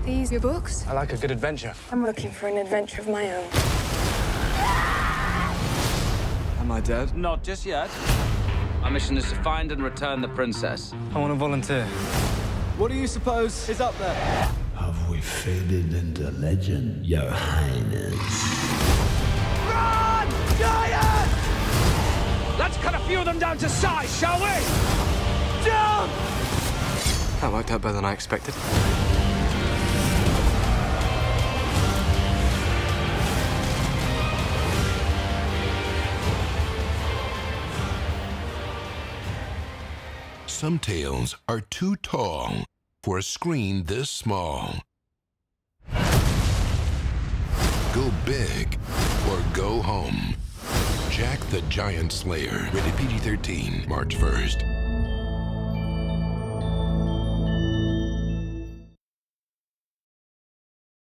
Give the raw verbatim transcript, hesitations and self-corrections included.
These your books? I like a good adventure. I'm looking for an adventure of my own. Am I dead? Not just yet. Our mission is to find and return the princess. I want to volunteer. What do you suppose is up there? Have we faded into legend, Your Highness? Run, giant! Let's cut a few of them down to size, shall we? Jump! That worked out better than I expected. Some tales are too tall for a screen this small. Go big or go home. Jack the Giant Slayer, rated P G thirteen, March first.